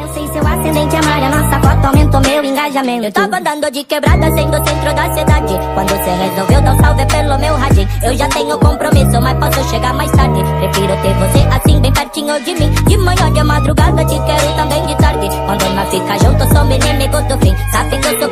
sei seu ascendente é Maria, nossa foto aumentou meu engajamento. Eu tava andando de quebrada, sendo o centro da cidade, quando cê resolveu dar um salve pelo meu radinho. Eu já tenho compromisso, mas posso chegar mais tarde. Prefiro ter você assim bem pertinho de mim. De manhã, de madrugada, te quero também de tarde. Quando nós fica junto, somos inimigos do fim. Sabe que eu sou